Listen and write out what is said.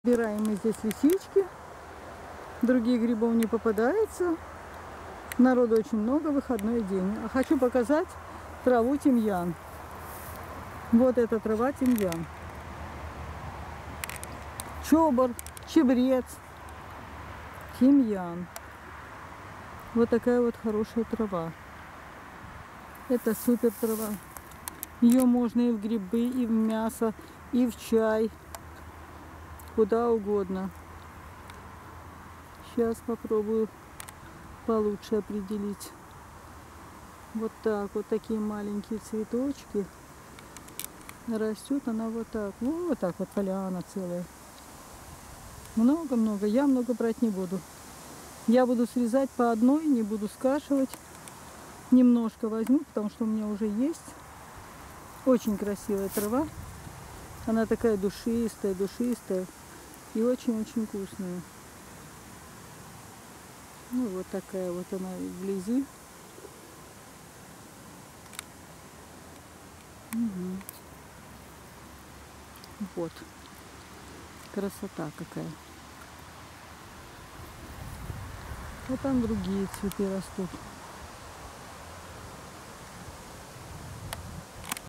Собираем мы здесь лисички, других грибов не попадается. Народу очень много, выходной день. А хочу показать траву тимьян. Вот эта трава тимьян. Чобор, чебрец, тимьян. Вот такая вот хорошая трава. Это супер трава. Ее можно и в грибы, и в мясо, и в чай. Куда угодно. Сейчас попробую получше определить. Вот так, вот такие маленькие цветочки. Растет она вот так. Вот так вот поляна целая. Много-много. Я много брать не буду. Я буду срезать по одной, не буду скашивать. Немножко возьму, потому что у меня уже есть. Очень красивая трава. Она такая душистая, душистая. И очень-очень вкусная. Ну вот такая вот она вблизи. Угу. Вот. Красота какая. Вот там другие цветы растут.